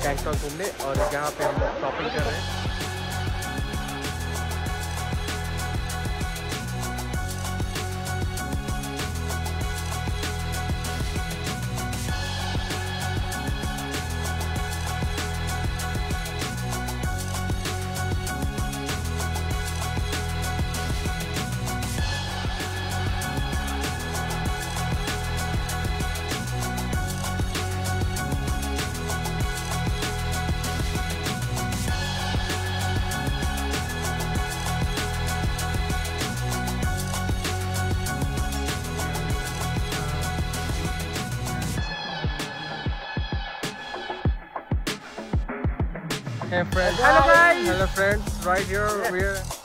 Bangkok घूमने, और यहाँ पे हम लोग शॉपिंग कर रहे हैं। Hey friends. Hello guys. Hello friends. Right here we are